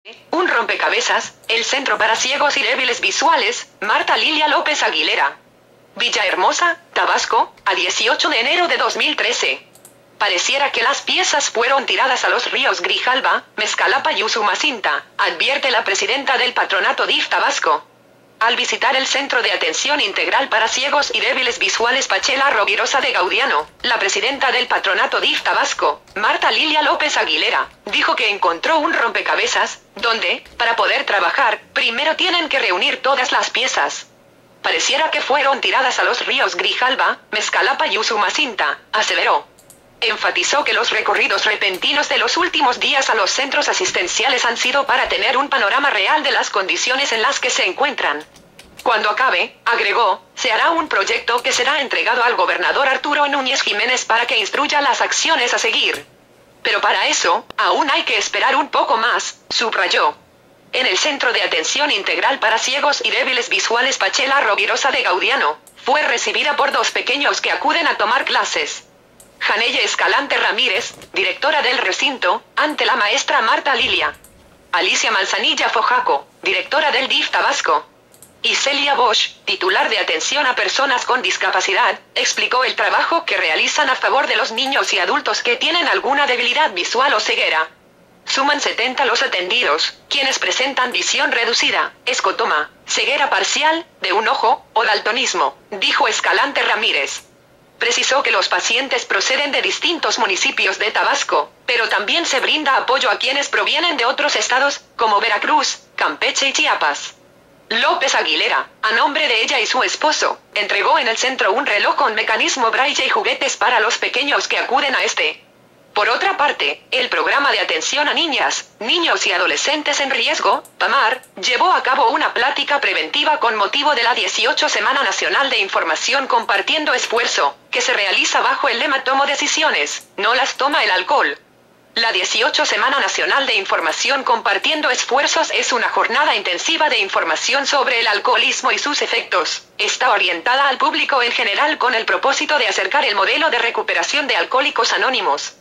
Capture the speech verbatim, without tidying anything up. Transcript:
Un rompecabezas, el Centro para Ciegos y Débiles Visuales, Marta Lilia López Aguilera. Villahermosa, Tabasco, a dieciocho de enero de dos mil trece. Pareciera que las piezas fueron tiradas a los ríos Grijalba, Mezcalapa y Usumacinta, advierte la presidenta del patronato D I F Tabasco. Al visitar el Centro de Atención Integral para Ciegos y Débiles Visuales Pachela Rovirosa de Gaudiano, la presidenta del patronato D I F Tabasco, Marta Lilia López Aguilera, dijo que encontró un rompecabezas, donde, para poder trabajar, primero tienen que reunir todas las piezas. Pareciera que fueron tiradas a los ríos Grijalba, Mezcalapa y Usumacinta, aseveró. Enfatizó que los recorridos repentinos de los últimos días a los centros asistenciales han sido para tener un panorama real de las condiciones en las que se encuentran. Cuando acabe, agregó, se hará un proyecto que será entregado al gobernador Arturo Núñez Jiménez para que instruya las acciones a seguir. Pero para eso, aún hay que esperar un poco más, subrayó. En el Centro de Atención Integral para Ciegos y Débiles Visuales Pachela Rovirosa de Gaudiano, fue recibida por dos pequeños que acuden a tomar clases. Janelle Escalante Ramírez, directora del recinto, ante la maestra Marta Lilia. Alicia Manzanilla Fojaco, directora del D I F Tabasco. Y Celia Bosch, titular de Atención a Personas con Discapacidad, explicó el trabajo que realizan a favor de los niños y adultos que tienen alguna debilidad visual o ceguera. Suman setenta los atendidos, quienes presentan visión reducida, escotoma, ceguera parcial, de un ojo, o daltonismo, dijo Escalante Ramírez. Precisó que los pacientes proceden de distintos municipios de Tabasco, pero también se brinda apoyo a quienes provienen de otros estados, como Veracruz, Campeche y Chiapas. López Aguilera, a nombre de ella y su esposo, entregó en el centro un reloj con mecanismo braille y juguetes para los pequeños que acuden a este. Por otra parte, el Programa de Atención a Niñas, Niños y Adolescentes en Riesgo, PAMAR, llevó a cabo una plática preventiva con motivo de la dieciocho Semana Nacional de Información Compartiendo Esfuerzo, que se realiza bajo el lema Tomo decisiones, no las toma el alcohol. La dieciocho Semana Nacional de Información Compartiendo Esfuerzos es una jornada intensiva de información sobre el alcoholismo y sus efectos. Está orientada al público en general con el propósito de acercar el modelo de recuperación de Alcohólicos Anónimos.